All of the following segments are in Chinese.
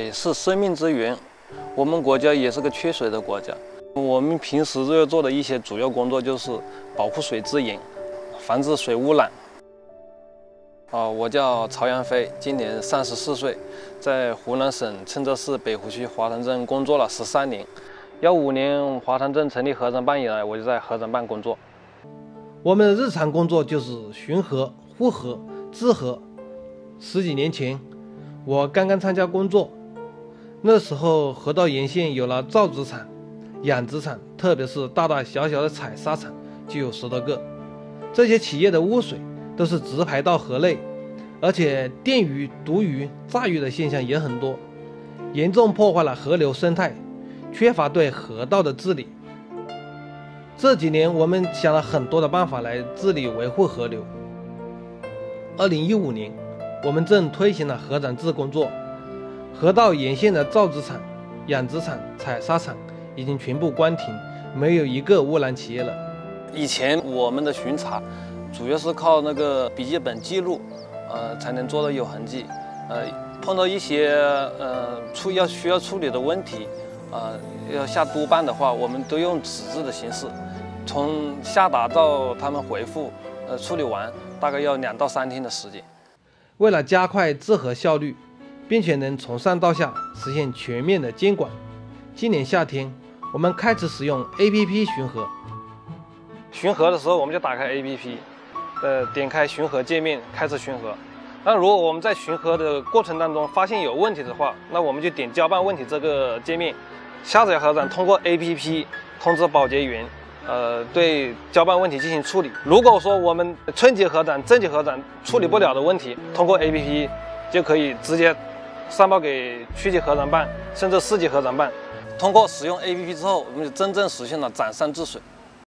水是生命之源，我们国家也是个缺水的国家。我们平时要做的一些主要工作就是保护水资源，防治水污染。我叫曹阳飞，今年34岁，在湖南省郴州市北湖区华潭镇工作了13年。15年华潭镇成立河长办以来，我就在河长办工作。 我们的日常工作就是巡河、护河、治河。10几年前，我刚刚参加工作，那时候河道沿线有了造纸厂、养殖场，特别是大大小小的采砂场就有10多个。这些企业的污水都是直排到河内，而且电鱼、毒鱼、炸鱼的现象也很多，严重破坏了河流生态，缺乏对河道的治理。这几年我们想了很多的办法来治理维护河流。2015年，我们镇推行了河长制工作，河道沿线的造纸厂、养殖场、采砂场已经全部关停，没有一个污染企业了。 以前我们的巡查主要是靠那个笔记本记录，才能做到有痕迹。碰到一些需要处理的问题，要下督办的话，我们都用纸质的形式，从下达到他们回复，处理完大概要2到3天的时间。 为了加快治河效率，并且能从上到下实现全面的监管，今年夏天我们开始使用 APP 巡河。巡河的时候，我们就打开 APP，点开巡河界面，开始巡河。那如果我们在巡河的过程当中发现有问题的话，那我们就点交办问题这个界面，下载河长通过 APP 通知保洁员，对交办问题进行处理。如果说我们村级河长、镇级河长处理不了的问题，通过 APP 就可以直接上报给区级河长办，甚至市级河长办。 通过使用 APP 之后，我们就真正实现了掌上治水。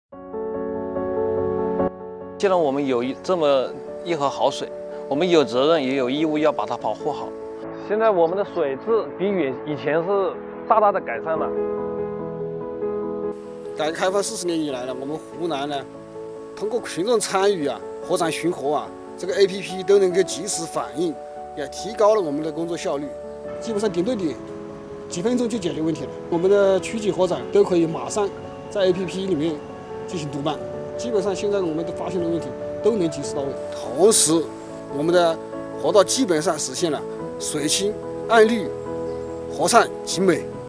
既然我们有这么一河好水，我们有责任也有义务要把它保护好。现在我们的水质比以前是大大的改善了。 改革开放40年以来呢，我们湖南呢，通过群众参与河长巡河这个 APP 都能够及时反应，也提高了我们的工作效率，基本上点对点，几分钟就解决问题了。我们的区级河长都可以马上在 APP 里面进行督办，基本上现在我们都发现的问题都能及时到位。同时，我们的河道基本上实现了水清、岸绿、河畅景美。